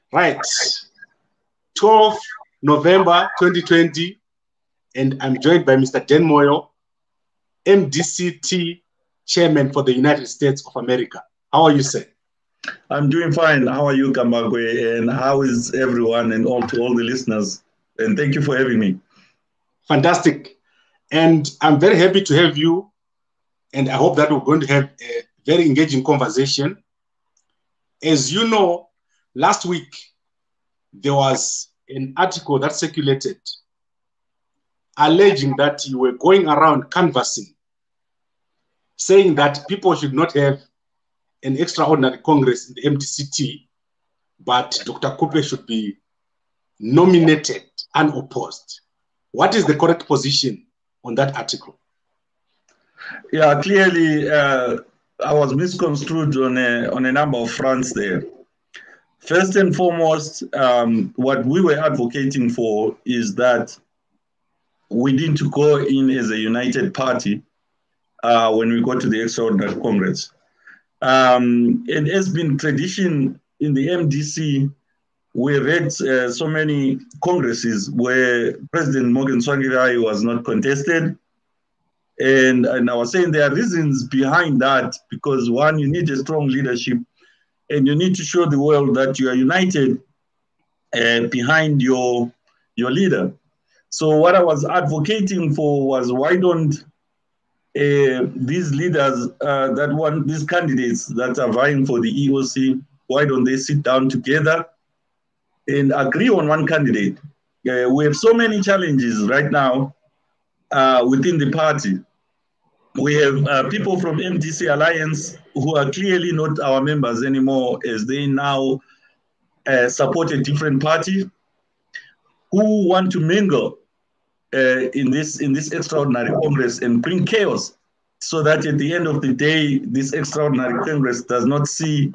Right. 12 November 2020, and I'm joined by Mr. Dan Moyo, MDC-T Chairman for the United States of America. How are you, sir? I'm doing fine. How are you, Kambagwe? And how is everyone and to all the listeners? And thank you for having me. Fantastic. And I'm very happy to have you. And I hope that we're going to have a very engaging conversation. As you know, last week, there was an article that circulated alleging that you were going around canvassing, saying that people should not have an extraordinary Congress in the MDC-T, but Dr. Khuphe should be nominated unopposed. What is the correct position on that article? Yeah, clearly, I was misconstrued on a number of fronts there. First and foremost, what we were advocating for is that we need to go in as a united party when we go to the extraordinary Congress. It has been tradition in the MDC. We've had so many congresses where President Mwonzora was not contested. And I was saying there are reasons behind that, because one, you need a strong leadership and you need to show the world that you are united behind your leader. So what I was advocating for was, why don't these leaders these candidates that are vying for the EOC, why don't they sit down together and agree on one candidate? We have so many challenges right now within the party. We have people from MDC Alliance who are clearly not our members anymore, as they now support a different party, who want to mingle in this extraordinary Congress and bring chaos, so that at the end of the day, this extraordinary Congress does not see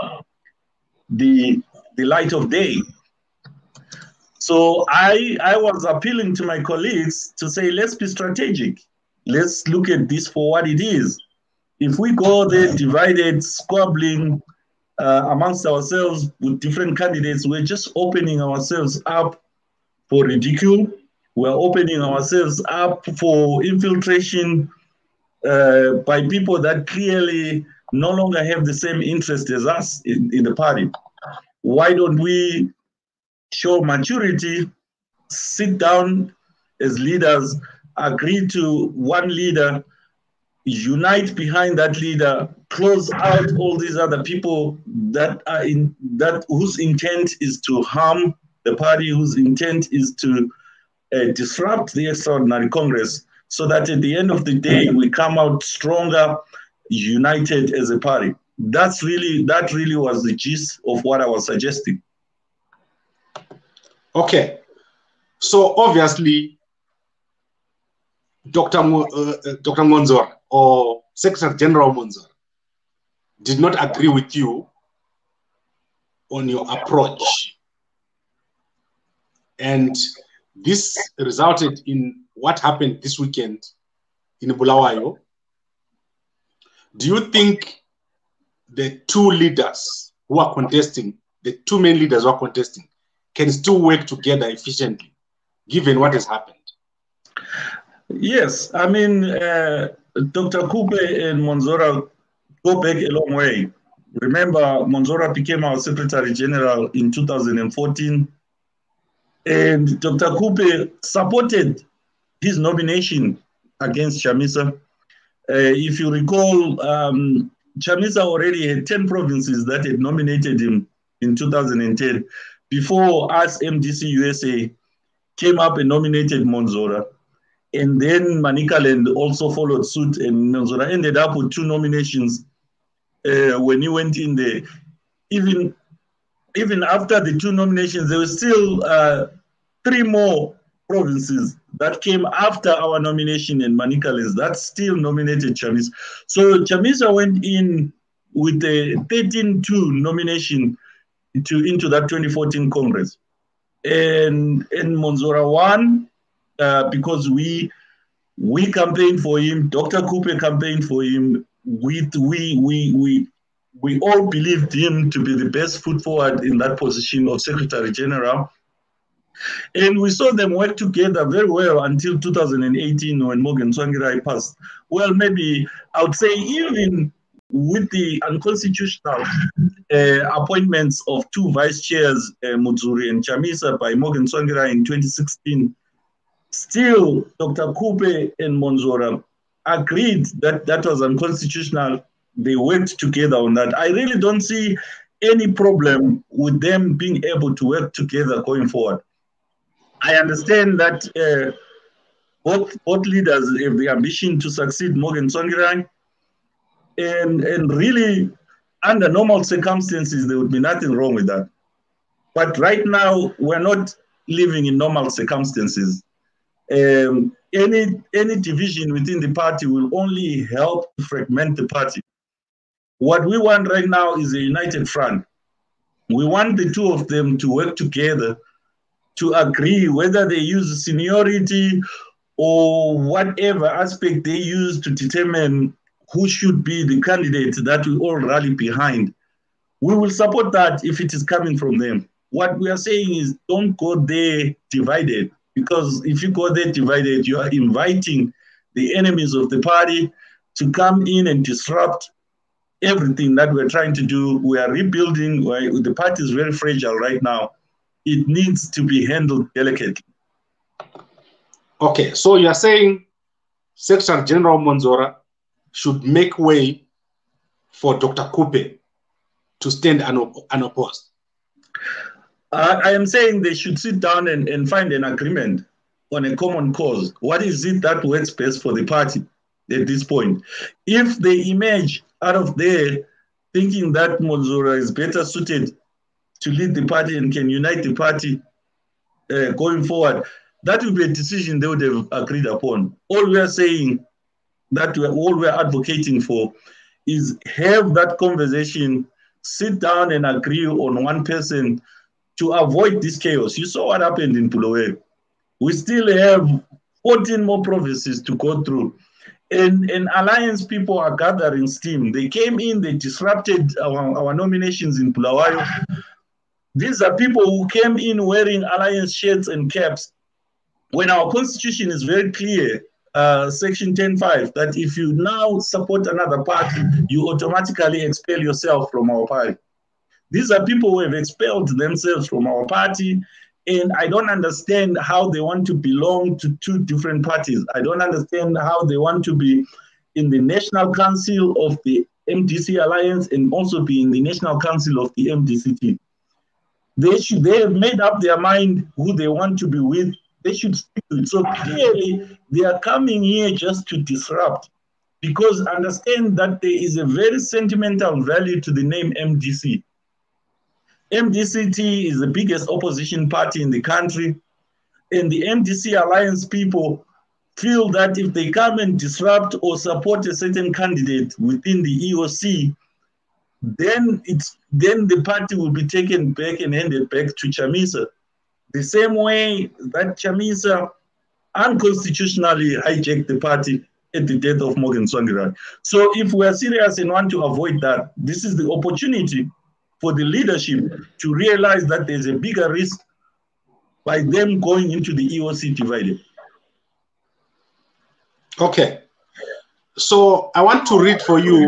the light of day. So I was appealing to my colleagues to say, let's be strategic. Let's look at this for what it is. If we go there divided, squabbling amongst ourselves with different candidates, we're just opening ourselves up for ridicule. We're opening ourselves up for infiltration by people that clearly no longer have the same interest as us in the party. Why don't we show maturity, sit down as leaders, agree to one leader, unite behind that leader, close out all these other people that are whose intent is to harm the party, whose intent is to disrupt the extraordinary Congress, so that at the end of the day we come out stronger, united as a party. That really was the gist of what I was suggesting. Okay, so obviously, Dr. Mwonzora or Secretary General Mwonzora did not agree with you on your approach, and this resulted in what happened this weekend in Bulawayo. Do you think the two leaders who are contesting, the two main leaders who are contesting, can still work together efficiently, given what has happened? Yes, I mean, Dr. Khuphe and Mwonzora go back a long way. Remember, Mwonzora became our Secretary General in 2014, and Dr. Khuphe supported his nomination against Chamisa. If you recall, Chamisa already had 10 provinces that had nominated him in 2010. Before us, MDC USA came up and nominated Mwonzora. And then Manicaland also followed suit, and Mwonzora ended up with 2 nominations when he went in there. Even after the 2 nominations, there were still 3 more provinces that came after our nomination in Manicaland that still nominated Chamisa. So Chamisa went in with a 13-2 nomination into that 2014 Congress. And Mwonzora won because we campaigned for him, Dr. Khuphe campaigned for him, we We all believed him to be the best foot forward in that position of Secretary General. And we saw them work together very well until 2018 when Mwonzora passed. Well, maybe I would say even with the unconstitutional appointments of two vice chairs, Mutsuri and Chamisa, by Mwonzora in 2016, still Dr. Khuphe and Mwonzora agreed that that was unconstitutional. They worked together on that. I really don't see any problem with them being able to work together going forward. I understand that both leaders have the ambition to succeed Mwonzora, and really, under normal circumstances, there would be nothing wrong with that. But right now, we're not living in normal circumstances. Any division within the party will only help fragment the party. What we want right now is a united front. We want the two of them to work together to agree whether they use seniority or whatever aspect they use to determine who should be the candidate that we all rally behind. We will support that if it is coming from them. What we are saying is don't go there divided, because if you go there divided, you are inviting the enemies of the party to come in and disrupt everything that we're trying to do. We are rebuilding. The party is very fragile right now. It needs to be handled delicately. Okay, so you're saying Secretary General Mwonzora should make way for Dr. Khuphe to stand unopposed. I am saying they should sit down and find an agreement on a common cause. What is it that works best for the party at this point? If they emerge out of there thinking that Mwonzora is better suited to lead the party and can unite the party going forward, that will be a decision they would have agreed upon. All we are saying, all we're advocating for, is have that conversation, sit down and agree on one person to avoid this chaos. You saw what happened in Bulawayo. We still have 14 more provinces to go through. And alliance people are gathering steam. They came in, they disrupted our nominations in Bulawayo. These are people who came in wearing alliance shirts and caps, when our constitution is very clear, section 10.5, that if you now support another party, you automatically expel yourself from our party. These are people who have expelled themselves from our party, and I don't understand how they want to belong to two different parties. I don't understand how they want to be in the National Council of the MDC Alliance and also be in the National Council of the MDC-T. They have made up their mind who they want to be with. They should stick to it. So clearly, they are coming here just to disrupt, because understand that there is a very sentimental value to the name MDC. MDC-T is the biggest opposition party in the country, and the MDC Alliance people feel that if they come and disrupt or support a certain candidate within the EOC, then the party will be taken back and handed back to Chamisa. The same way that Chamisa unconstitutionally hijacked the party at the death of Mwonzora. So if we are serious and want to avoid that, this is the opportunity for the leadership to realize that there's a bigger risk by them going into the EOC divided. Okay. So I want to read for you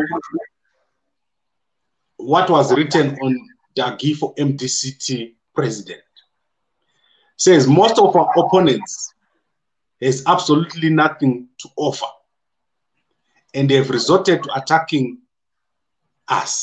what was written on the for MDC-T president. It says most of our opponents has absolutely nothing to offer, and they have resorted to attacking us.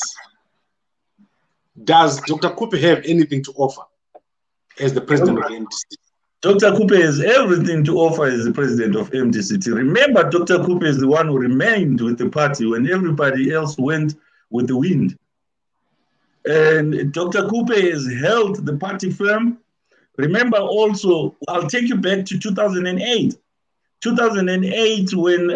Does Dr. Khuphe have anything to offer as the president of MDC? Dr. Khuphe has everything to offer as the president of MDC-T. Remember, Dr. Khuphe is the one who remained with the party when everybody else went with the wind. And Dr. Khuphe has held the party firm. Remember also, I'll take you back to 2008. 2008,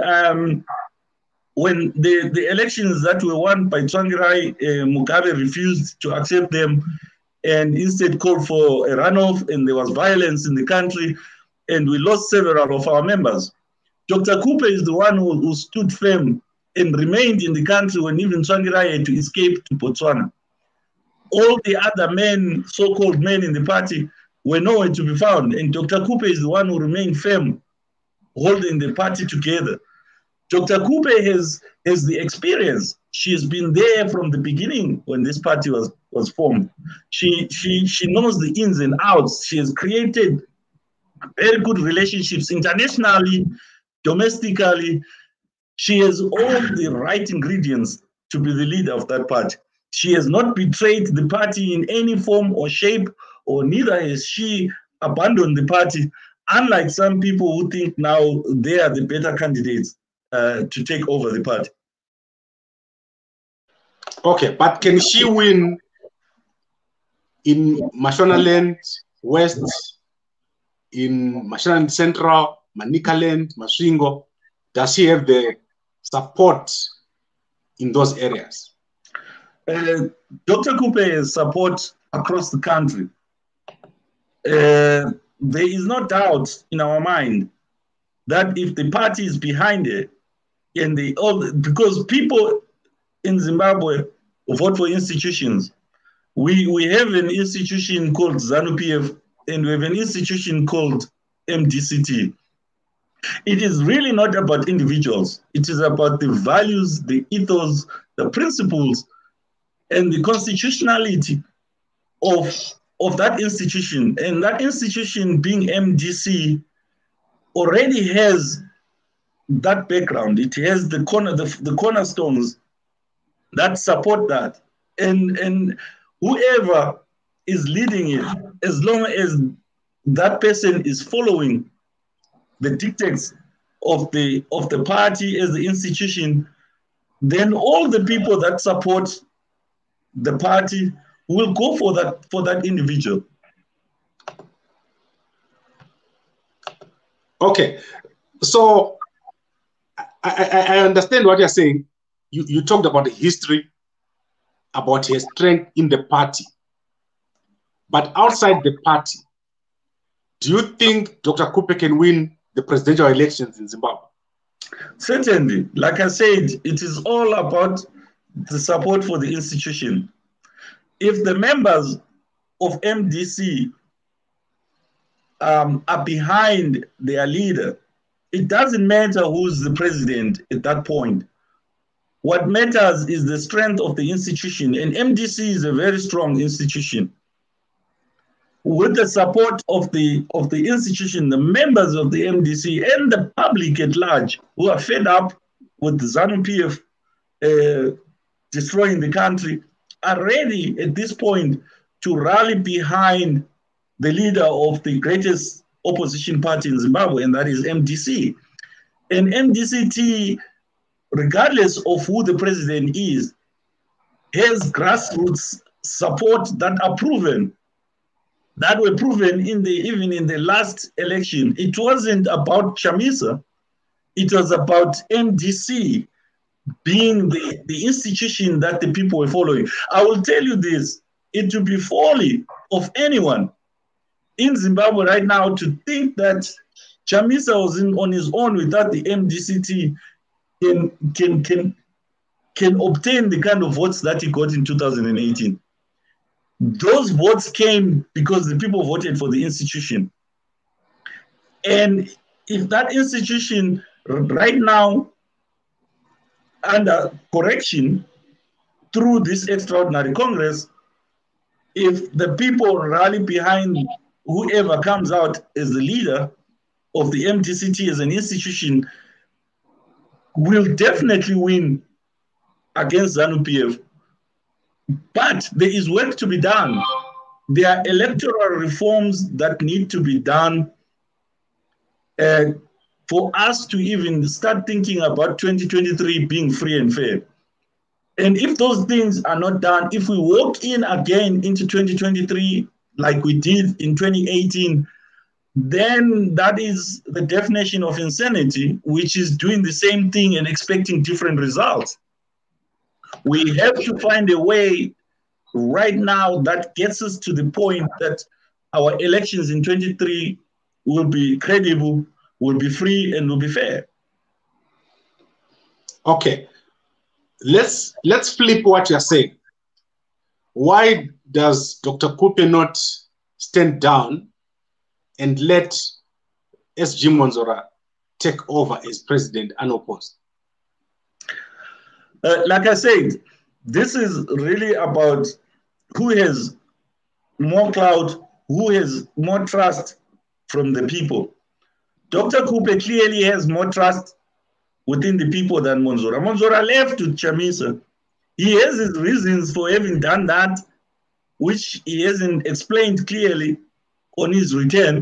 when the elections that were won by Tsvangirai, Mugabe refused to accept them and instead called for a runoff, and there was violence in the country, and we lost several of our members. Dr. Khuphe is the one who stood firm and remained in the country when even Tsvangirai had to escape to Botswana. All the other men, so-called men in the party, were nowhere to be found. And Dr. Khuphe is the one who remained firm, holding the party together. Dr. Khuphe has the experience. She has been there from the beginning when this party was formed. She knows the ins and outs. She has created very good relationships internationally, domestically. She has all the right ingredients to be the leader of that party. She has not betrayed the party in any form or shape, or neither has she abandoned the party, unlike some people who think now they are the better candidates to take over the party. Okay, but can she win in Mashonaland West, in Mashonaland Central, Manicaland, Masvingo? Does she have the support in those areas? Dr. Khuphe has support across the country. There is no doubt in our mind that if the party is behind it, and because people in Zimbabwe vote for institutions. We have an institution called ZANU-PF, and we have an institution called MDC-T. It is really not about individuals. It is about the values, the ethos, the principles, and the constitutionality of that institution. And that institution, being MDC, already has that background. It has the cornerstones that support that. And whoever is leading it, as long as that person is following the dictates of the party as the institution, then all the people that support the party will go for that individual. Okay, so I understand what you're saying. You talked about the history, about her strength in the party. But outside the party, do you think Dr. Khuphe can win the presidential elections in Zimbabwe? Certainly. Like I said, it is all about the support for the institution. If the members of MDC are behind their leader, it doesn't matter who's the president at that point. What matters is the strength of the institution, and MDC is a very strong institution. With the support of the institution, the members of the MDC and the public at large who are fed up with the ZANU-PF destroying the country, are ready at this point to rally behind the leader of the greatest opposition party in Zimbabwe, and that is MDC. And MDC-T, regardless of who the president is, has grassroots support that are proven, that were proven even in the last election. It wasn't about Chamisa, it was about MDC being the institution that the people were following. I will tell you this, it would be folly of anyone in Zimbabwe right now to think that Chamisa was on his own without the MDC-T can obtain the kind of votes that he got in 2018. Those votes came because the people voted for the institution. And if that institution right now, under correction through this extraordinary Congress, if the people rally behind whoever comes out as the leader of the MDC-T as an institution, will definitely win against ZANU-PF. But there is work to be done. There are electoral reforms that need to be done for us to even start thinking about 2023 being free and fair. And if those things are not done, if we walk in again into 2023 like we did in 2018, then that is the definition of insanity, which is doing the same thing and expecting different results. We have to find a way right now that gets us to the point that our elections in 2023 will be credible, will be free, and will be fair. Okay. let's flip what you're saying. Why does Dr. Khuphe not stand down and let SG Mwonzora take over as president unopposed? Like I said, this is really about who has more clout, who has more trust from the people. Dr. Khuphe clearly has more trust within the people than Mwonzora. Mwonzora left to Chamisa. He has his reasons for having done that, which he hasn't explained clearly on his return.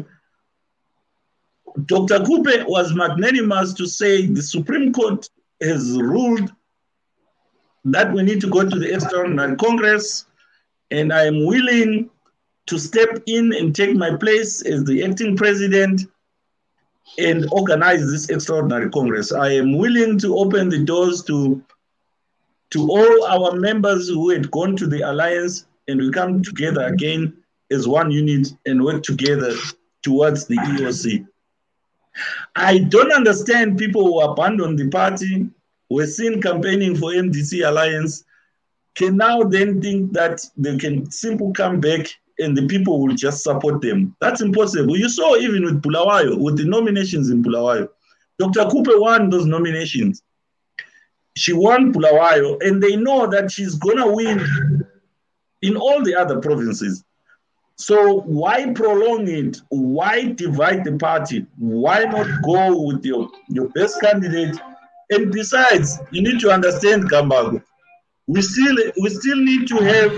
Dr. Khuphe was magnanimous to say the Supreme Court has ruled that we need to go to the Extraordinary Congress, and I am willing to step in and take my place as the acting president and organize this Extraordinary Congress. I am willing to open the doors to all our members who had gone to the alliance, and we come together again as one unit and work together towards the EOC. I don't understand people who abandoned the party, were seen campaigning for MDC alliance, can now then think that they can simply come back and the people will just support them. That's impossible. You saw even with Bulawayo, with the nominations in Bulawayo. Dr. Khuphe won those nominations. She won Bulawayo, and they know that she's going to win in all the other provinces. So why prolong it? Why divide the party? Why not go with your best candidate? And besides, you need to understand, Kambago, we still need to have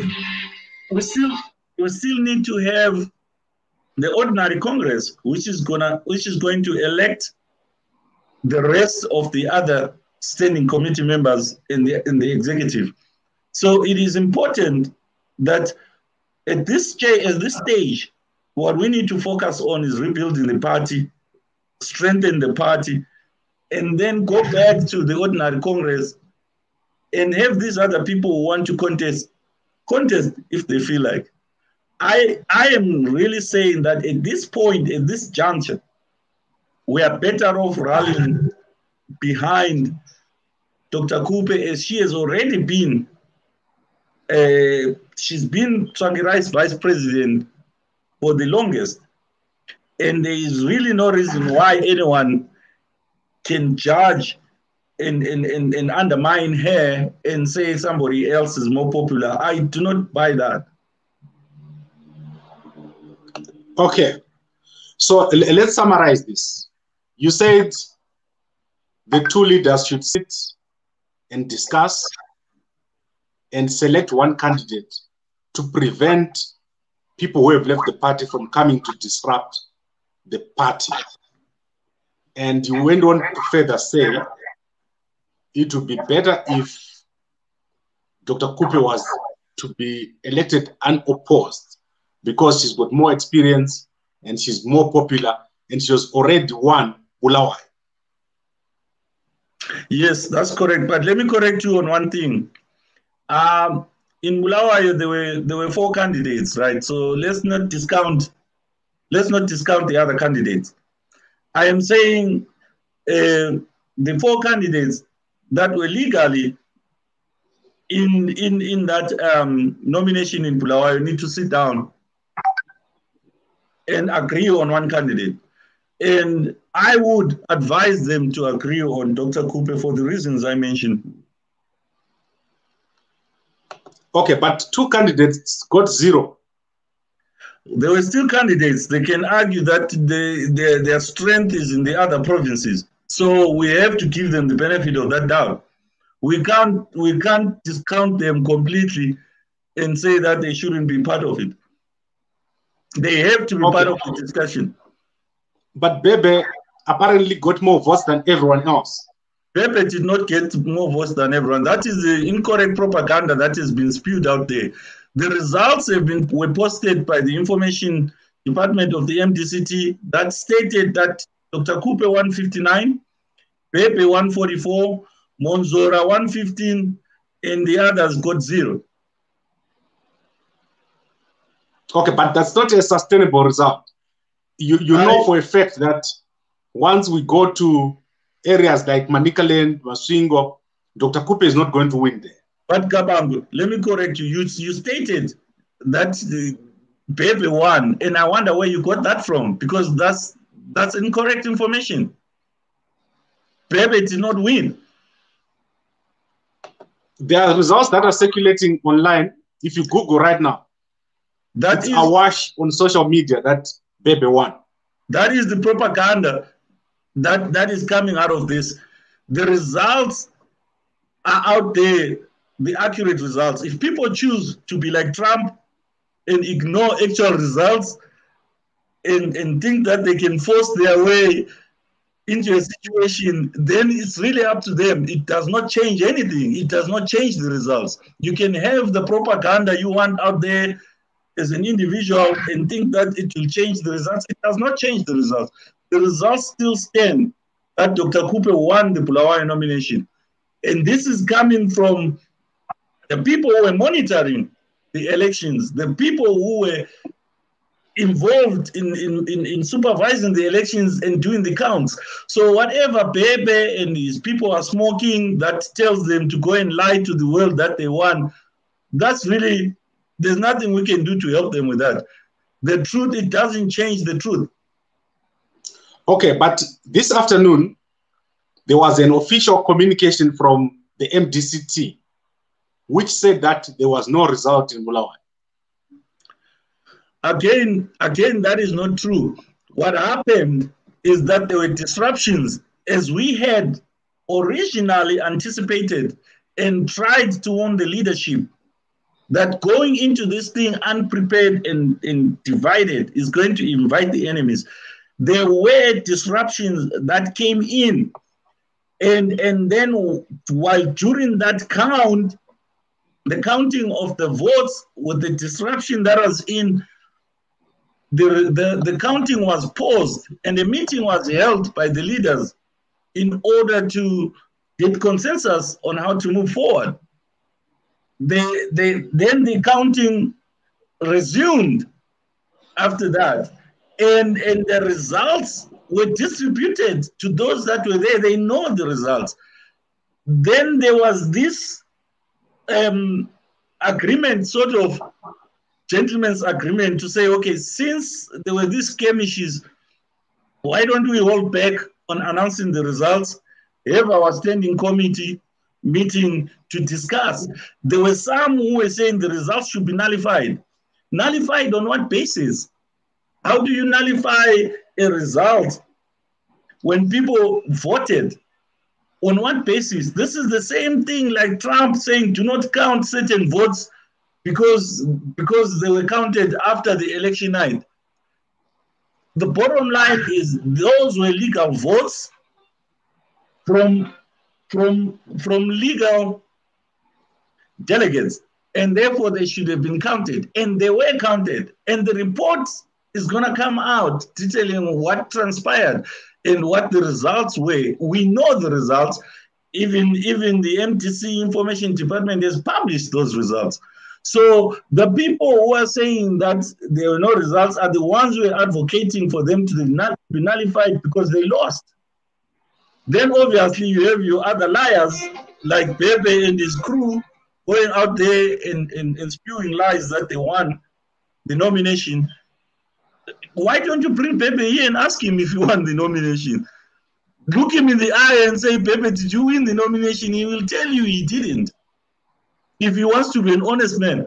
the ordinary Congress, which is going to elect the rest of the other standing committee members in the executive. So it is important that at this stage, what we need to focus on is rebuilding the party, strengthen the party, and then go back to the ordinary Congress and have these other people who want to contest if they feel like. I am really saying that at this point, at this juncture, we are better off rallying behind Dr. Khuphe, as she has already been. She's been Tsvangirai's vice president for the longest. And there is really no reason why anyone can judge and undermine her and say somebody else is more popular. I do not buy that. Okay. So let's summarize this. You said the two leaders should sit and discuss and select one candidate to prevent people who have left the party from coming to disrupt the party. And you went on to further say it would be better if Dr. Khuphe was to be elected unopposed because she's got more experience and she's more popular and she has already won Bulawayo. Yes, that's correct. But let me correct you on one thing. In Bulawayo, there were 4 candidates, right? So let's not discount the other candidates. I am saying the 4 candidates that were legally in that nomination in Bulawayo need to sit down and agree on one candidate. And I would advise them to agree on Dr. Khuphe for the reasons I mentioned. Okay, but 2 candidates got 0. There were still candidates. They can argue that their strength is in the other provinces. So we have to give them the benefit of that doubt. We can't discount them completely and say that they shouldn't be part of it. They have to be part of the discussion. But Bhebhe apparently got more votes than everyone else. Bhebhe did not get more votes than everyone. That is the incorrect propaganda that has been spewed out there. The results were posted by the information department of the MDC-T that stated that Dr. Khuphe 159, Bhebhe 144, Mwonzora 115, and the others got 0. Okay, but that's not a sustainable result. You know for a fact that once we go to areas like Manicaland, Masvingo, Dr. Khuphe is not going to win there. But Kabangu, let me correct you. You stated that Bhebhe won, and I wonder where you got that from, because that's incorrect information. Bhebhe did not win. There are results that are circulating online. If you Google right now, it's awash on social media that Bhebhe won. That is the propaganda that is coming out of this. The results are out there, the accurate results. If people choose to be like Trump and ignore actual results and think that they can force their way into a situation, then it's really up to them. It does not change anything. It does not change the results. You can have the propaganda you want out there as an individual and think that it will change the results. It does not change the results. The results still stand that Dr. Khuphe won the Bulawayo nomination. And this is coming from the people who were monitoring the elections, the people who were involved in supervising the elections and doing the counts. So whatever Bhebhe and his people are smoking that tells them to go and lie to the world that they won, that's really, there's nothing we can do to help them with that. The truth, it doesn't change the truth. Okay, but this afternoon, there was an official communication from the MDC-T, which said that there was no result in Bulawayo. Again, that is not true. What happened is that there were disruptions, as we had originally anticipated and tried to warn the leadership that going into this thing unprepared and divided is going to invite the enemies. There were disruptions that came in. And then while during that count, the counting of the votes with the disruption that was in, the counting was paused and a meeting was held by the leaders in order to get consensus on how to move forward. Then the counting resumed after that, and the results were distributed to those that were there. They know the results. Then there was this agreement, sort of gentleman's agreement, to say, okay, since there were these skirmishes, why don't we hold back on announcing the results, have our standing committee meeting to discuss. There were some who were saying the results should be nullified. Nullified on what basis? How do you nullify a result when people voted? On what basis? This is the same thing like Trump saying do not count certain votes because they were counted after the election night. The bottom line is those were legal votes from legal delegates, and therefore they should have been counted, and they were counted, and the report is going to come out detailing what transpired and what the results were. We know the results. Even the MDC Information Department has published those results. So the people who are saying that there were no results are the ones who are advocating for them to be nullified because they lost. Then obviously you have your other liars like Bhebhe and his crew going out there and spewing lies that they won the nomination. Why don't you bring Bhebhe here and ask him if he won the nomination? Look him in the eye and say, Bhebhe, did you win the nomination? He will tell you he didn't, if he wants to be an honest man.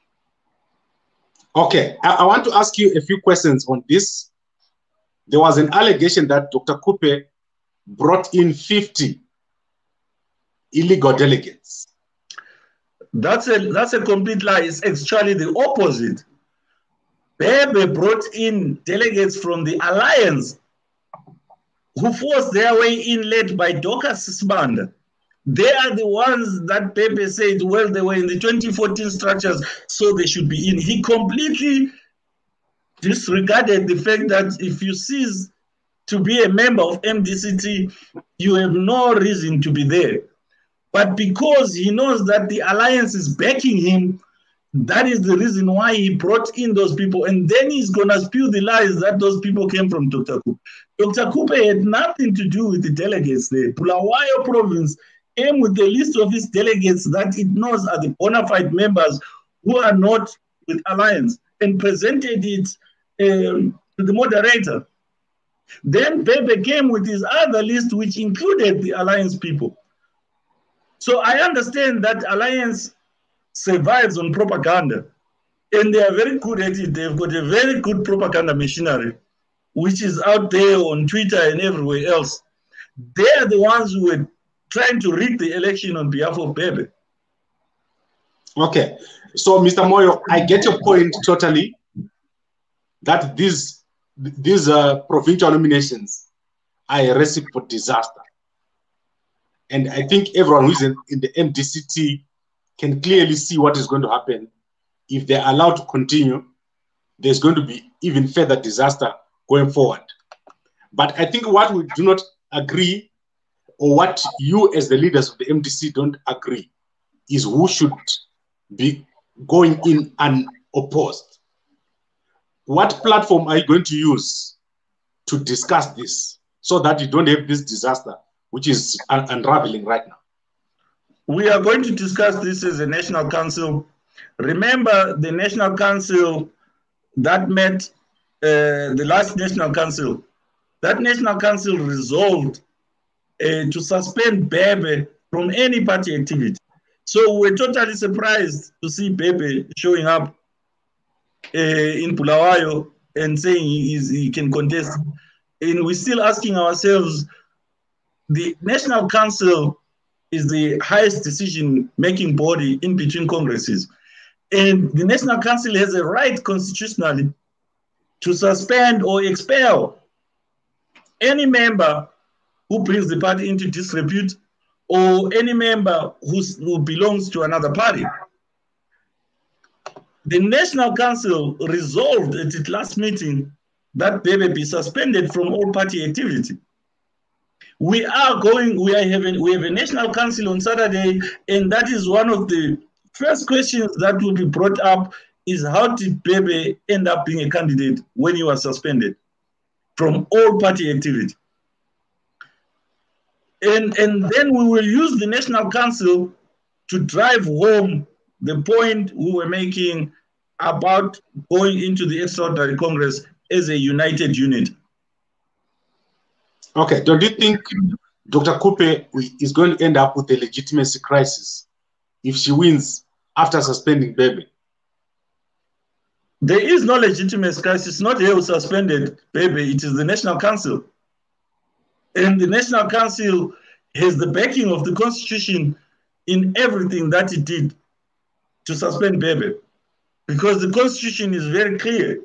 Okay, I want to ask you a few questions on this. There was an allegation that Dr. Khuphe brought in 50 illegal delegates. That's a complete lie. It's actually the opposite. Bhebhe brought in delegates from the alliance who forced their way in, led by Dorcas Sibanda. They are the ones that Bhebhe said, well, they were in the 2014 structures, so they should be in. He completely disregarded the fact that if you cease to be a member of MDC-T, you have no reason to be there. But because he knows that the alliance is backing him, that is the reason why he brought in those people. And then he's going to spew the lies that those people came from Dr. Khuphe. Dr. Khuphe had nothing to do with the delegates there. Bulawayo province came with a list of his delegates that it knows are the bona fide members who are not with Alliance and presented it to the moderator. Then Bhebhe came with his other list, which included the Alliance people. So I understand that Alliance survives on propaganda, and they are very good at it. They've got a very good propaganda machinery, which is out there on Twitter and everywhere else. They are the ones who were trying to rig the election on behalf of Bhebhe. Okay, so Mr. Moyo, I get your point totally, that these provincial nominations are a recipe for disaster. And I think everyone who is in the MDC-T can clearly see what is going to happen. If they're allowed to continue, there's going to be even further disaster going forward. But I think what we do not agree, or what you as the leaders of the MDC don't agree, is who should be going in unopposed. What platform are you going to use to discuss this so that you don't have this disaster, which is unraveling right now? We are going to discuss this as a National Council. Remember the National Council that met, the last National Council, that National Council resolved to suspend Bhebhe from any party activity. So we're totally surprised to see Bhebhe showing up in Bulawayo and saying he can contest. And we're still asking ourselves, the National Council is the highest decision-making body in between congresses. And the National Council has a right constitutionally to suspend or expel any member who brings the party into disrepute or any member who belongs to another party. The National Council resolved at its last meeting that Bhebhe be suspended from all party activity. We have a National Council on Saturday, and that is one of the first questions that will be brought up, is how did Bhebhe end up being a candidate when he was suspended from all party activity? And then we will use the National Council to drive home the point we were making about going into the Extraordinary Congress as a united unit. Okay, don't you think Dr. Khuphe is going to end up with a legitimacy crisis if she wins after suspending Bhebhe? There is no legitimacy crisis, not here who suspended Bhebhe, it is the National Council. And the National Council has the backing of the Constitution in everything that it did to suspend Bhebhe, because the Constitution is very clear.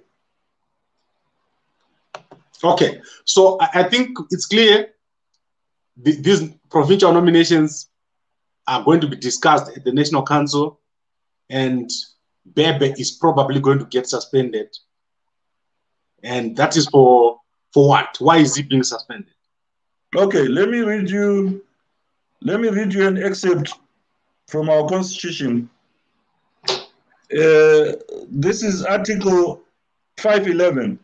Okay, so I think it's clear these provincial nominations are going to be discussed at the National Council, and Bhebhe is probably going to get suspended. And that is for what? Why is he being suspended? Okay, let me read you an excerpt from our Constitution. This is Article 511.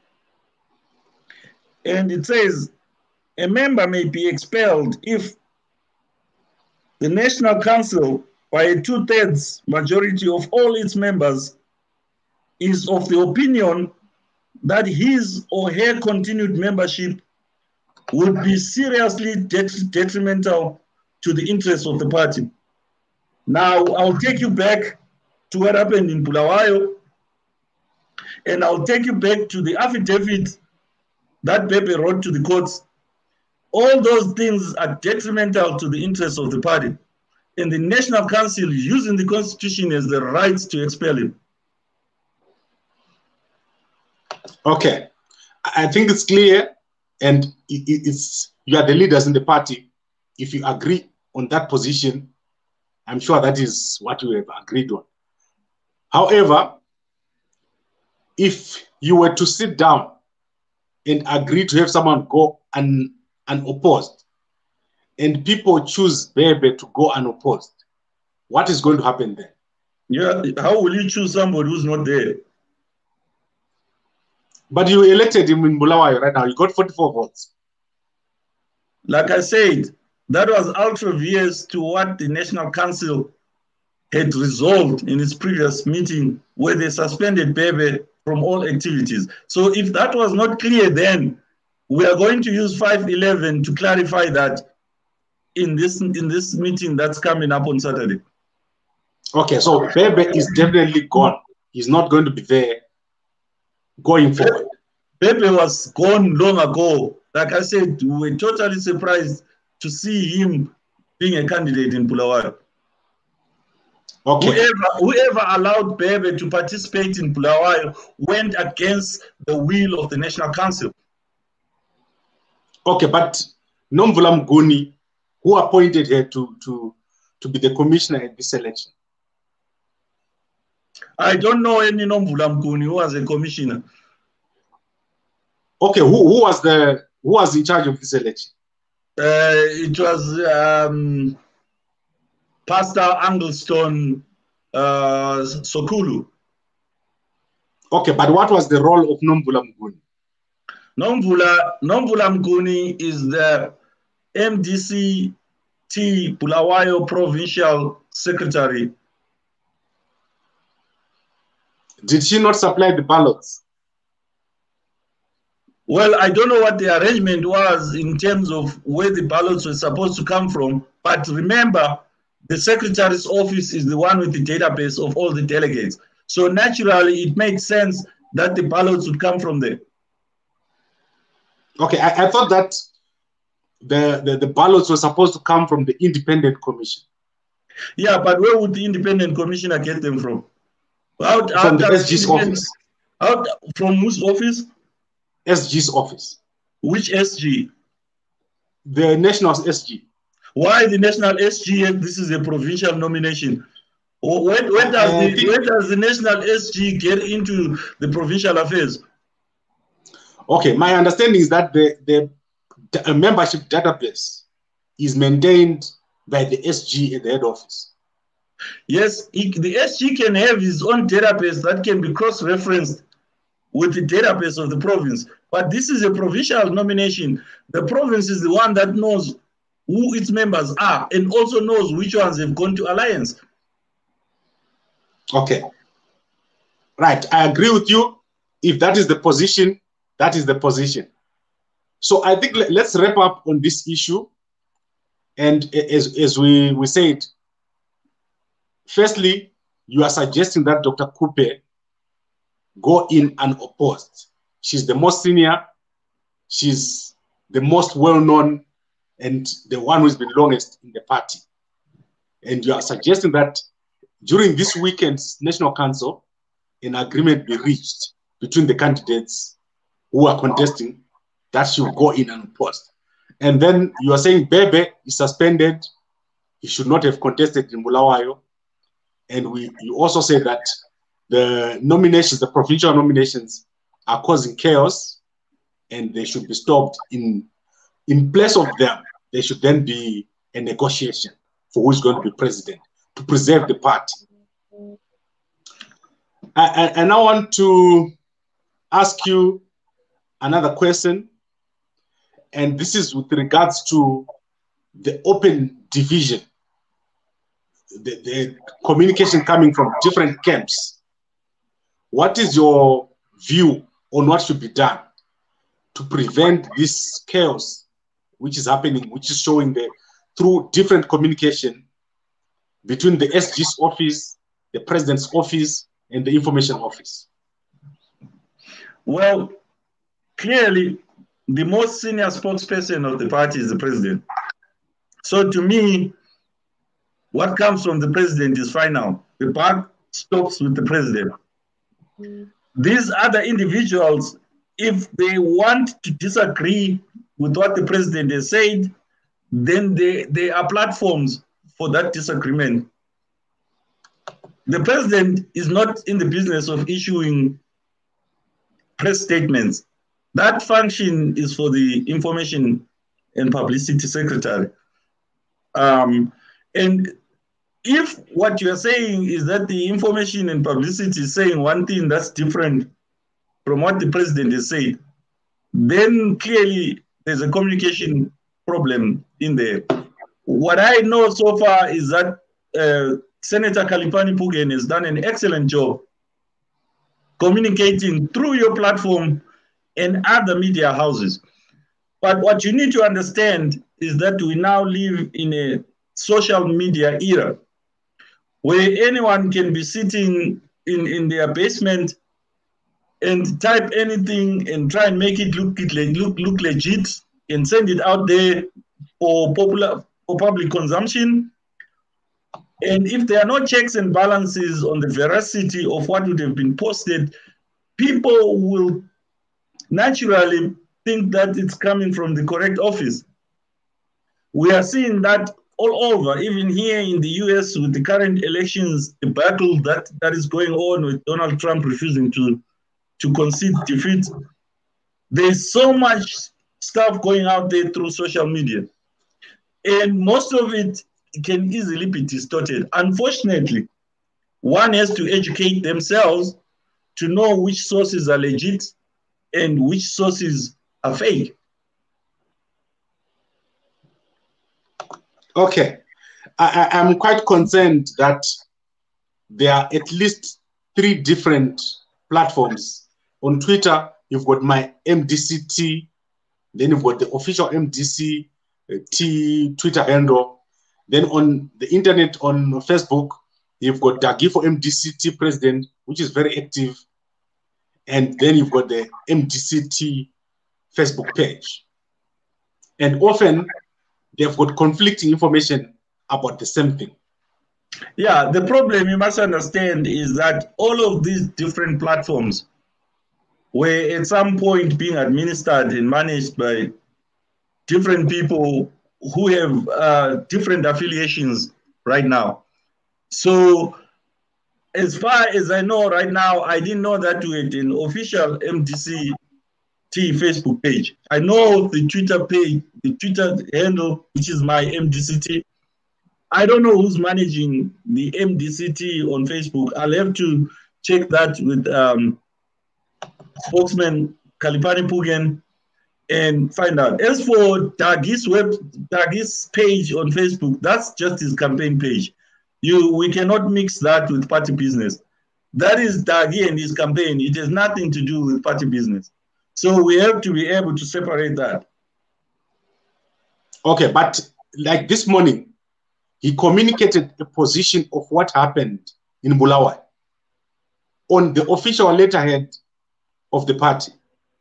And it says, a member may be expelled if the National Council, by a 2/3 majority of all its members, is of the opinion that his or her continued membership would be seriously detrimental to the interests of the party. Now, I'll take you back to what happened in Bulawayo, and I'll take you back to the affidavit that Bhebhe wrote to the courts. All those things are detrimental to the interests of the party. And the National Council, using the Constitution, has the rights to expel him. Okay, I think it's clear, and you are the leaders in the party. If you agree on that position, I'm sure that is what we have agreed on. However, if you were to sit down and agree to have someone go unopposed, and people choose Bhebhe to go unopposed, what is going to happen then? Yeah, how will you choose somebody who's not there? But you elected him in Bulawayo right now. You got 44 votes. Like I said, that was ultra-various to what the National Council had resolved in its previous meeting, where they suspended Bhebhe from all activities. So if that was not clear then, we are going to use 511 to clarify that in this meeting that's coming up on Saturday. Okay, so Bhebhe is definitely gone. He's not going to be there going forward. Bhebhe was gone long ago. Like I said, we were totally surprised to see him being a candidate in Bulawayo. Okay. Whoever allowed Bhebhe to participate in Bulawayo went against the will of the National Council. Okay, but Nomvula Mnguni, who appointed her to be the commissioner at this election? I don't know any Nomvula Mnguni who was a commissioner. Okay, who was in charge of this election? It was Pastor Anglestone Sokulu. Okay, but what was the role of Nomvula Mnguni? Nomvula Mnguni is the MDC-T Bulawayo Provincial Secretary. Did she not supply the ballots? Well, I don't know what the arrangement was in terms of where the ballots were supposed to come from, but remember, the Secretary's office is the one with the database of all the delegates. So naturally, it makes sense that the ballots would come from there. Okay, I thought that the ballots were supposed to come from the independent commission. Yeah, but where would the independent commissioner get them from? From the SG's office. From whose office? SG's office. Which SG? The national SG. Why the national SG? This is a provincial nomination. When does the national SG get into the provincial affairs? Okay, my understanding is that the membership database is maintained by the SG at the head office. Yes, the SG can have his own database that can be cross-referenced with the database of the province. But this is a provincial nomination. The province is the one that knows who its members are and also knows which ones have gone to alliance. Okay. Right, I agree with you. If that is the position, that is the position. So I think let's wrap up on this issue. And as we said, firstly, you are suggesting that Dr. Khuphe go in unopposed. She's the most senior, she's the most well-known, and the one who's been longest in the party. And you are suggesting that during this weekend's National Council, an agreement be reached between the candidates who are contesting that she will go in unopposed. And then you are saying Bhebhe is suspended, he should not have contested in Bulawayo. And you also say that the nominations, the provincial nominations, are causing chaos and they should be stopped. In place of them, there should then be a negotiation for who's going to be president to preserve the party. I now want to ask you another question, and this is with regards to the open division, the communication coming from different camps. What is your view on what should be done to prevent this chaos which is happening, which is showing through different communication between the SG's office, the president's office, and the information office? Well, clearly, the most senior spokesperson of the party is the president. So to me, what comes from the president is final. The buck stops with the president. These other individuals, if they want to disagree with what the president has said, then there are platforms for that disagreement. The president is not in the business of issuing press statements. That function is for the Information and Publicity Secretary. And if what you're saying is that the Information and Publicity is saying one thing that's different from what the president has said, then clearly there's a communication problem in there. What I know so far is that Senator Khalipani-Pugeni has done an excellent job communicating through your platform and other media houses. But what you need to understand is that we now live in a social media era where anyone can be sitting in their basement and type anything and try and make it look legit and send it out there for public consumption. And if there are no checks and balances on the veracity of what would have been posted, people will naturally think that it's coming from the correct office. We are seeing that all over, even here in the US with the current elections debacle that is going on with Donald Trump refusing to concede defeat. There's so much stuff going out there through social media. And most of it can easily be distorted. Unfortunately, one has to educate themselves to know which sources are legit and which sources are fake. Okay. I'm quite concerned that there are at least 3 different platforms. On Twitter, you've got my MDC-T, then you've got the official MDC-T Twitter handle. Then on the internet, on Facebook, you've got Dagi for MDC-T President, which is very active. And then you've got the MDC-T Facebook page. And often, they've got conflicting information about the same thing. Yeah, the problem you must understand is that all of these different platforms were at some point being administered and managed by different people who have different affiliations right now. So as far as I know right now, I didn't know that we had an official MDC-T Facebook page. I know the Twitter page, the Twitter handle, which is my MDC-T. I don't know who's managing the MDC-T on Facebook. I'll have to check that with spokesman Khalipani-Pugeni and find out. As for Dagi's page on Facebook, that's just his campaign page. We cannot mix that with party business. That is Dagi and his campaign. It has nothing to do with party business. So we have to be able to separate that. Okay, but like this morning, he communicated a position of what happened in Bulawayo on the official letterhead of the party.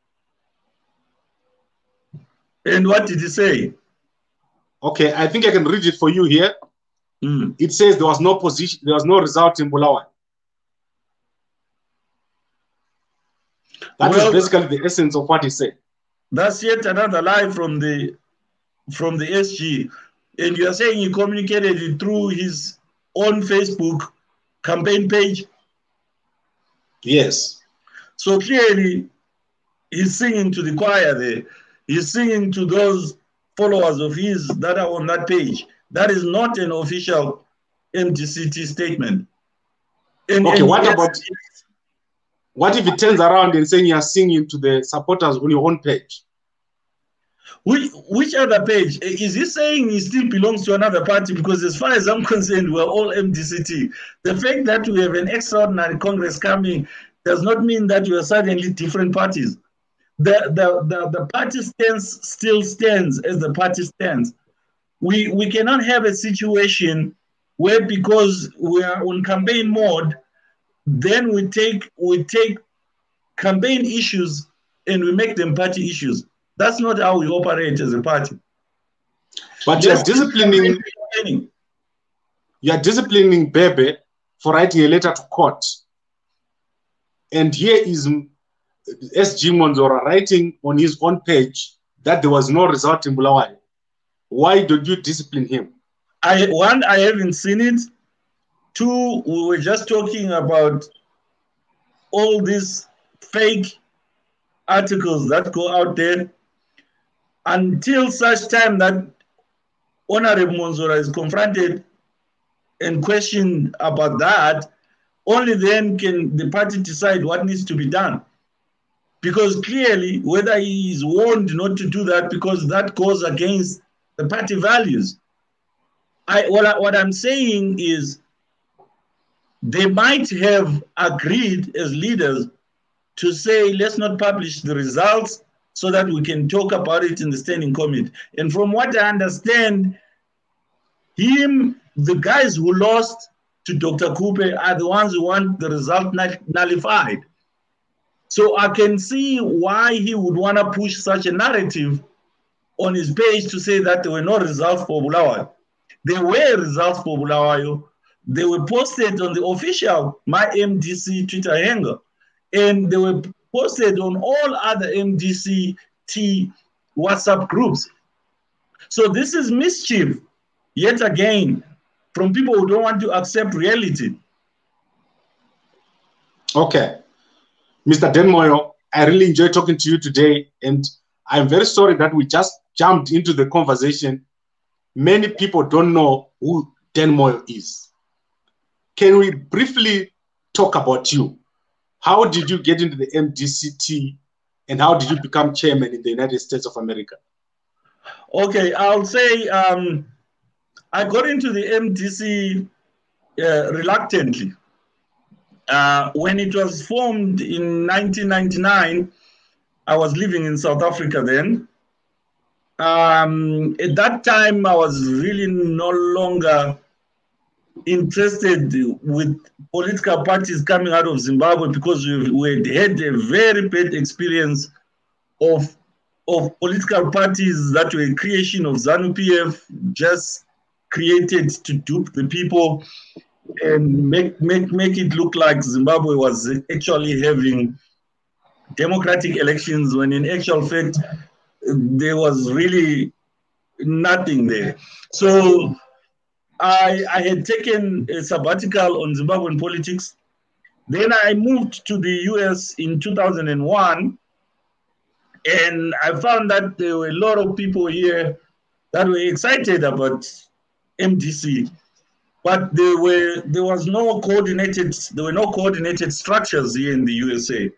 And what did he say? Okay, I think I can read it for you here. It says there was no position, there was no result in Bulawayo. That is basically the essence of what he said. That's yet another lie from the SG. And you are saying he communicated it through his own Facebook campaign page? Yes. So clearly, he's singing to the choir there. He's singing to those followers of his that are on that page. That is not an official MDC-T statement. Okay, what if he turns around and saying you're singing to the supporters on your own page? Which other page? Is he saying he still belongs to another party? Because as far as I'm concerned, we're all MDC-T. The fact that we have an extraordinary Congress coming does not mean that we are suddenly different parties. The party stance still stands as the party stands. We cannot have a situation where because we are on campaign mode, then we take campaign issues and we make them party issues. That's not how we operate as a party. But you're disciplining Bhebhe for writing a letter to court. And here is SG Mwonzora writing on his own page that there was no result in Bulawayo. Why did you discipline him? One, I haven't seen it. Two, we were just talking about all these fake articles that go out there. Until such time that Honorable Mwonzora is confronted and questioned about that, only then can the party decide what needs to be done. Because clearly, whether he is warned not to do that, because that goes against the party values. what I'm saying is they might have agreed as leaders to say, let's not publish the results so that we can talk about it in the standing committee. And from what I understand, the guys who lost to Dr. Khuphe are the ones who want the result nullified. So I can see why he would want to push such a narrative on his page to say that there were no results for Bulawayo. There were results for Bulawayo. They were posted on the official My MDC Twitter handle, and they were posted on all other MDC-T WhatsApp groups. So this is mischief, yet again, from people who don't want to accept reality. Okay. Mr. Moyo, I really enjoyed talking to you today, and I'm very sorry that we just jumped into the conversation. Many people don't know who Moyo is. Can we briefly talk about you? How did you get into the MDC-T, and how did you become chairman in the United States of America? Okay, I'll say I got into the MDC reluctantly. When it was formed in 1999, I was living in South Africa then. At that time, I was really no longer interested with political parties coming out of Zimbabwe because we had a very bad experience of political parties that were a creation of ZANU-PF, just created to dupe the people and make it look like Zimbabwe was actually having democratic elections, when in actual fact there was really nothing there. So I had taken a sabbatical on Zimbabwean politics. Then I moved to the US in 2001, and I found that there were a lot of people here that were excited about MDC. But there were no coordinated structures here in the USA.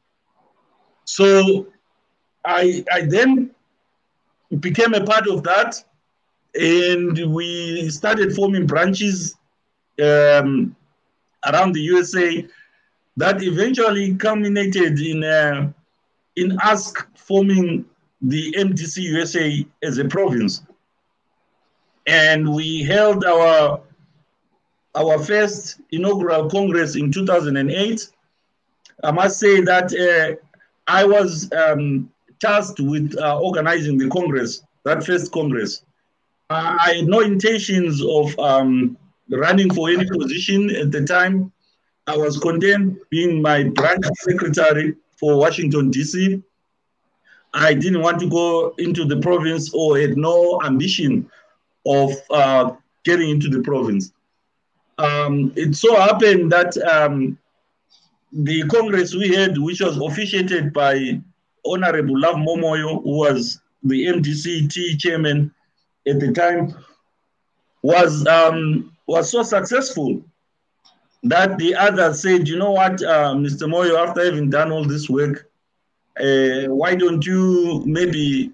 So I then became a part of that, and we started forming branches around the USA that eventually culminated in us forming the MDC USA as a province. And we held our first inaugural Congress in 2008. I must say that I was tasked with organizing the Congress, that first Congress. I had no intentions of running for any position at the time. I was content being my branch secretary for Washington, D.C. I didn't want to go into the province or had no ambition of getting into the province. It so happened that the Congress we had, which was officiated by Honorable Love Moyo, who was the MDC-T chairman at the time, was so successful that the others said, you know what, Mr. Moyo, after having done all this work, why don't you maybe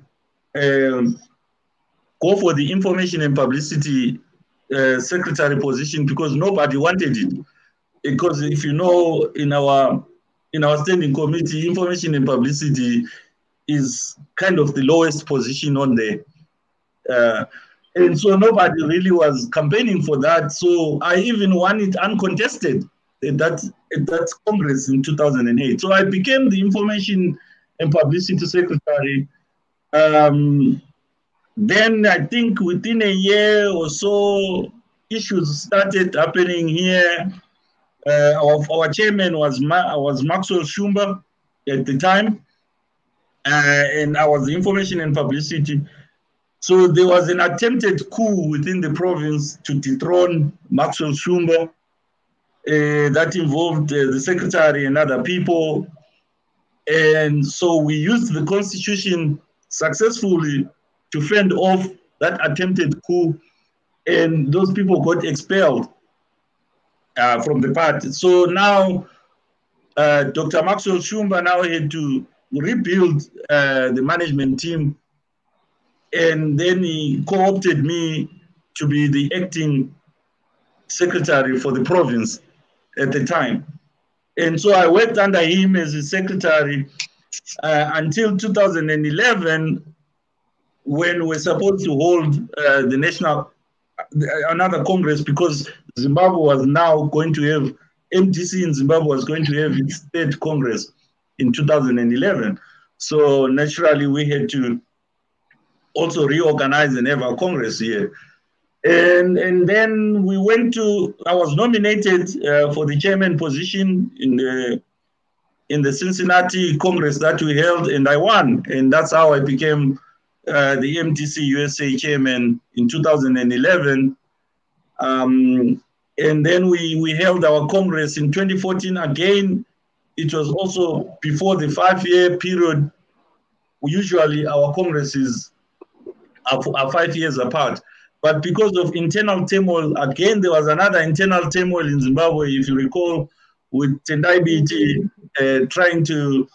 go for the information and publicity secretary position, because nobody wanted it. Because if you know, in our standing committee, information and publicity is kind of the lowest position on there. And so nobody really was campaigning for that. So I even won it uncontested at that Congress in 2008. So I became the information and publicity secretary. Then I think within a year or so, issues started happening here. Our chairman was Maxwell Shumba at the time, and I was the information and publicity. So there was an attempted coup within the province to dethrone Maxwell Shumba that involved the secretary and other people. And so we used the constitution successfully to fend off that attempted coup, and those people got expelled from the party. So now Dr. Maxwell Shumba now had to rebuild the management team, and then he co-opted me to be the acting secretary for the province at the time. And so I worked under him as a secretary until 2011, when we're supposed to hold another Congress, because Zimbabwe was now going to have, MDC in Zimbabwe was going to have its third Congress in 2011. So naturally we had to also reorganize and have our Congress here. And then we went to, I was nominated for the chairman position in the Cincinnati Congress that we held, and I won. And that's how I became the MDC USA chairman in 2011. And then we held our Congress in 2014 again. It was also before the 5-year period. Usually our Congresses are 5 years apart. But because of internal turmoil, again, there was another internal turmoil in Zimbabwe, if you recall, with Tendai Biti trying to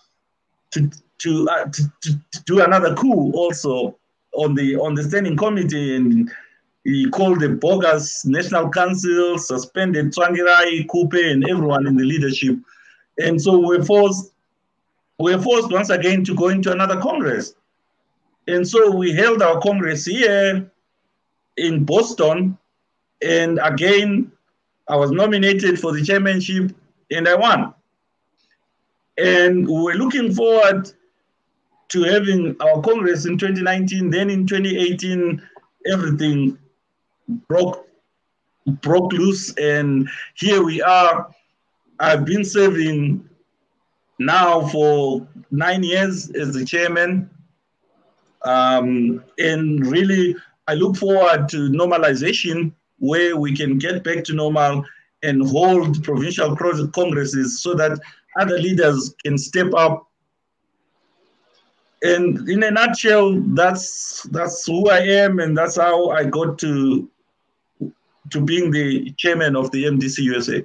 do another coup also on the standing committee, and he called a bogus National Council, suspended Tsvangirai, Khuphe, and everyone in the leadership. And so we're forced once again to go into another Congress. And so we held our Congress here in Boston, and again, I was nominated for the chairmanship, and I won. And we were looking forward to having our Congress in 2019. Then in 2018, everything broke loose, and here we are. I've been serving now for 9 years as the chairman, and really, I look forward to normalization, where we can get back to normal and hold provincial congresses so that other leaders can step up. And in a nutshell, that's who I am, and that's how I got to being the chairman of the MDC USA.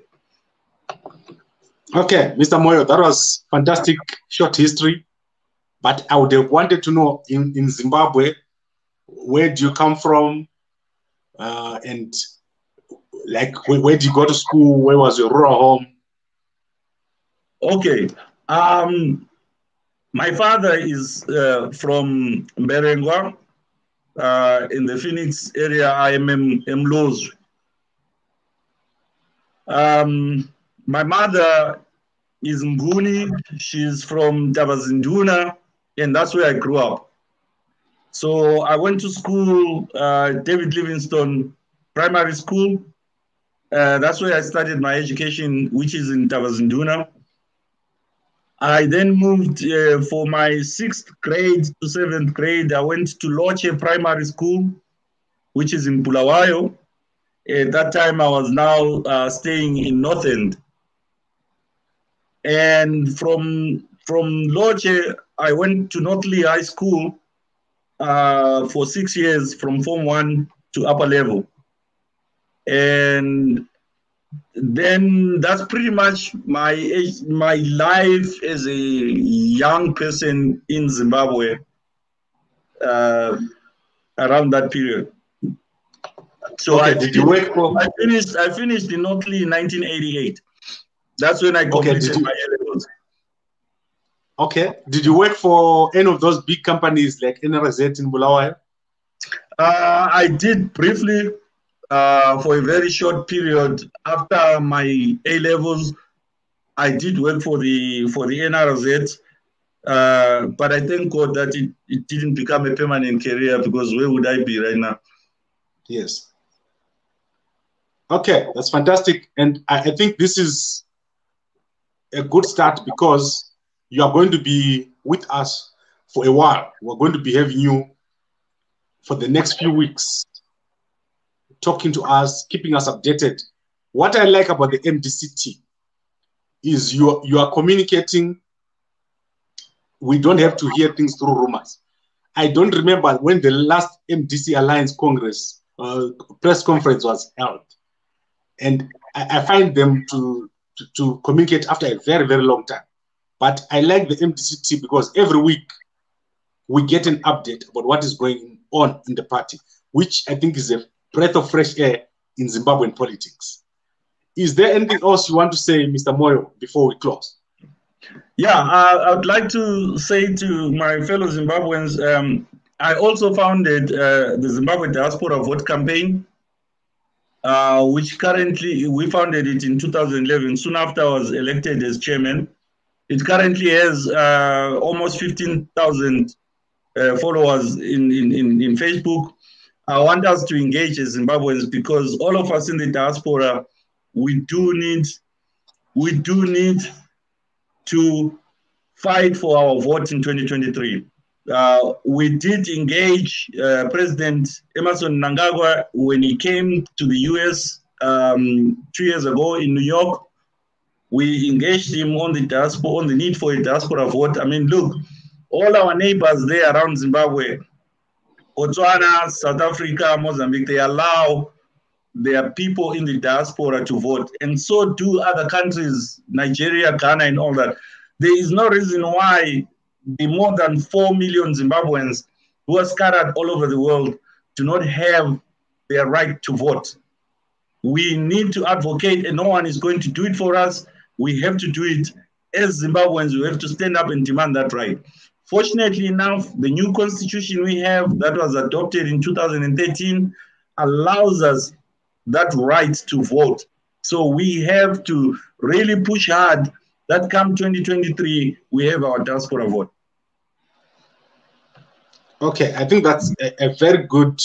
Okay, Mr. Moyo, that was fantastic short history, but I would have wanted to know in Zimbabwe, where do you come from, and like where did you go to school? Where was your rural home? Okay, my father is from Mberengwa, in the Phoenix area. I am Mlozi. My mother is Nguni. She's from Tabazinduna, and that's where I grew up. So I went to school, David Livingstone Primary School. That's where I started my education, which is in Tabazinduna. I then moved for my 6th grade to 7th grade. I went to Loche Primary School, which is in Bulawayo. At that time, I was now staying in North End. And from Loche, I went to Northley High School for 6 years, from Form 1 to upper level. And then that's pretty much my life as a young person in Zimbabwe around that period. So okay, did you work for? I finished in Northley in 1988. That's when I completed my A-levels. Okay. Did you work for any of those big companies like NRZ in Bulawayo? I did briefly. For a very short period after my A-levels, I did work for the NRZ, but I thank God that it didn't become a permanent career, because where would I be right now? Yes. Okay, that's fantastic. And I think this is a good start, because you are going to be with us for a while. We're going to be having you for the next few weeks, talking to us, keeping us updated. What I like about the MDC-T is you are communicating. We don't have to hear things through rumors. I don't remember when the last MDC Alliance Congress press conference was held. And I find them to communicate after a very, very long time. But I like the MDC-T because every week we get an update about what is going on in the party, which I think is a breath of fresh air in Zimbabwean politics. Is there anything else you want to say, Mr. Moyo, before we close? Yeah, I would like to say to my fellow Zimbabweans, I also founded the Zimbabwe Diaspora Vote Campaign, which currently, we founded it in 2011, soon after I was elected as chairman. It currently has almost 15,000 followers in Facebook. I want us to engage as Zimbabweans because all of us in the diaspora, we do need to fight for our vote in 2023. We did engage President Emmerson Mnangagwa when he came to the US 2 years ago in New York. We engaged him on the diaspora, on the need for a diaspora vote. I mean, look, all our neighbors there around Zimbabwe, Botswana, South Africa, Mozambique, they allow their people in the diaspora to vote. And so do other countries, Nigeria, Ghana, and all that. There is no reason why the more than 4 million Zimbabweans who are scattered all over the world do not have their right to vote. We need to advocate, and no one is going to do it for us. We have to do it as Zimbabweans. We have to stand up and demand that right. Fortunately enough, the new constitution we have that was adopted in 2013 allows us that right to vote. So we have to really push hard that come 2023, we have our diaspora vote. Okay, I think that's a very good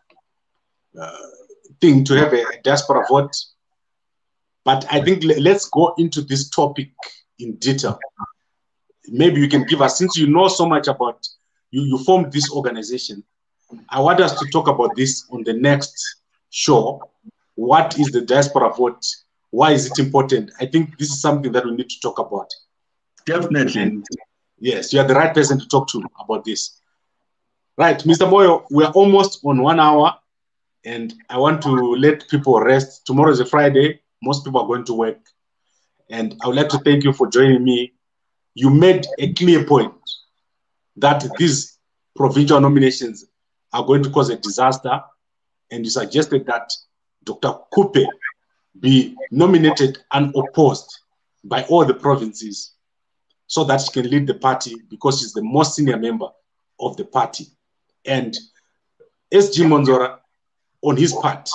thing to have a diaspora vote. But I think let's go into this topic in detail. Maybe you can give us, since you know so much about, you formed this organization, I want us to talk about this on the next show. What is the diaspora vote? Why is it important? I think this is something that we need to talk about. Definitely. And yes, you are the right person to talk to about this. Right, Mr. Moyo, we are almost on 1 hour, and I want to let people rest. Tomorrow is a Friday. Most people are going to work. And I would like to thank you for joining me. You made a clear point that these provincial nominations are going to cause a disaster, and you suggested that Dr. Khuphe be nominated unopposed by all the provinces so that she can lead the party because she's the most senior member of the party. And SG Mwonzora, on his part,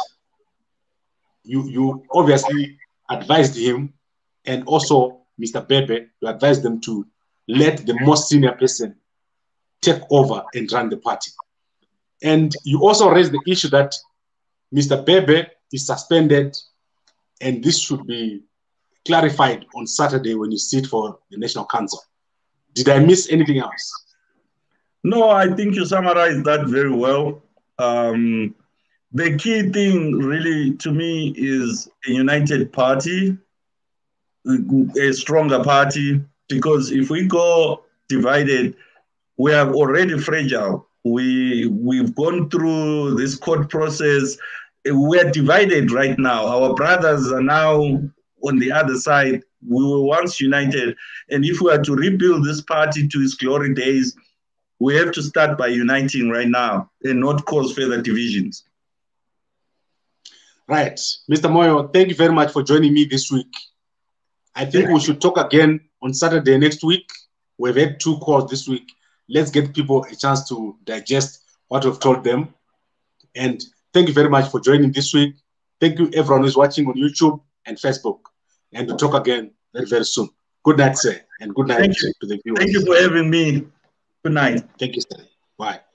you obviously advised him, and also Mr. Bhebhe, you advised them to let the most senior person take over and run the party. And you also raised the issue that Mr. Bhebhe is suspended, and this should be clarified on Saturday when you sit for the National Council. Did I miss anything else? No, I think you summarized that very well. The key thing really to me is a united party, a stronger party, because if we go divided, we are already fragile. We've gone through this court process. We're divided right now. Our brothers are now on the other side. We were once united. And if we are to rebuild this party to its glory days, we have to start by uniting right now and not cause further divisions. Right. Mr. Moyo, thank you very much for joining me this week. I think we should talk again on Saturday next week. We've had 2 calls this week. Let's get people a chance to digest what we've told them. And thank you very much for joining this week. Thank you, everyone who's watching on YouTube and Facebook. And we'll talk again very, very soon. Good night, sir. And good night to the viewers. Thank you for having me. Good night. Thank you, sir. Bye.